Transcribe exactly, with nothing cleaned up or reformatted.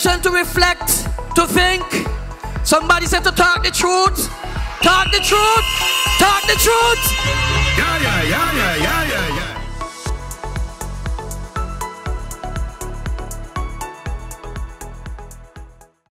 generation to reflect, to think. Somebody said to talk the truth. Talk the truth. Talk the truth. Yeah, yeah, yeah, yeah, yeah.